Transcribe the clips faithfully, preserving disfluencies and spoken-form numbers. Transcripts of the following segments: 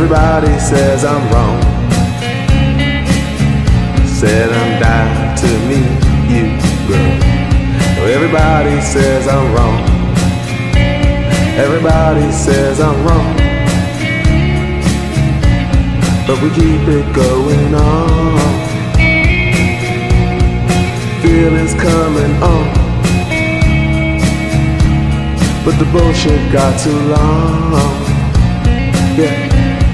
everybody says I'm wrong. Said I'm dying to meet you, girl. Though everybody says I'm wrong. Everybody says I'm wrong. But we keep it going on. Feelings coming on. But the bullshit got too long. Yeah.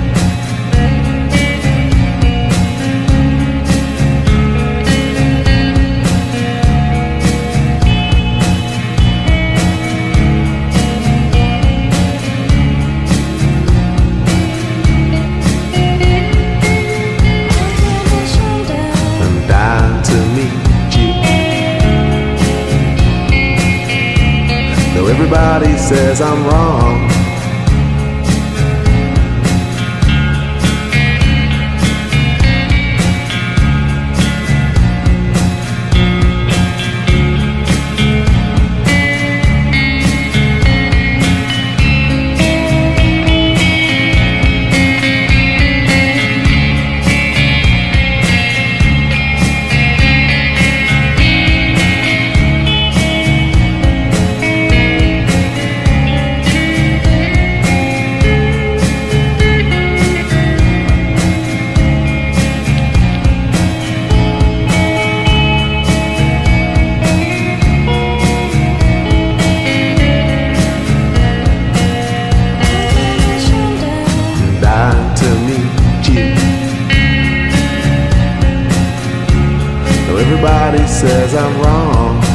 I'm dying to meet you. Though everybody says I'm wrong. To meet you. Though everybody says I'm wrong.